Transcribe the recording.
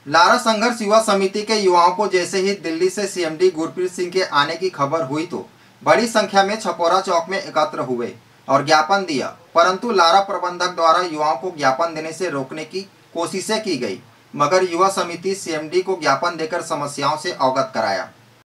Lara संघर्ष युवा समिति के युवाओं को जैसे ही दिल्ली से सीएमडी गुरप्रीत सिंह के आने की खबर हुई तो बड़ी संख्या में छपोरा चौक में एकत्र हुए और ज्ञापन दिया, परंतु लारा प्रबंधक द्वारा युवाओं को ज्ञापन देने से रोकने की कोशिशें की गई, मगर युवा समिति सीएमडी को ज्ञापन देकर समस्याओं से अवगत कराया।